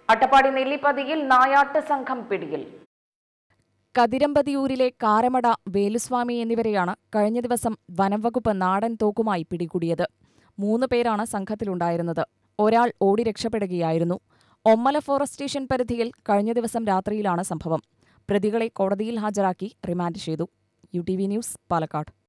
അട്ടപ്പാടി നെല്ലിപ്പതിയിൽ നായാട്ട് സംഘം പിടിയിൽ. കതിരമ്പതിയൂരിലെ കാരമട, വേലുസ്വാമി എന്നിവരെയാണ് കഴിഞ്ഞ ദിവസം വനംവകുപ്പ് നാടൻ തോക്കുമായി പിടികൂടിയത്. 3 പേരാണ് സംഘത്തിലുണ്ടായിരുന്നത്. ഒരാൾ ഓടി രക്ഷപ്പെടുകയായിരുന്നു. ഒമ്മല ഫോറസ്റ്റ് സ്റ്റേഷൻ പരിധിയിൽ കഴിഞ്ഞ ദിവസം രാത്രിയിലാണ് സംഭവം. പ്രതികളെ കോടതിയിൽ ഹാജരാക്കി റിമാൻഡ് ചെയ്തു. UTV news, Palakkad.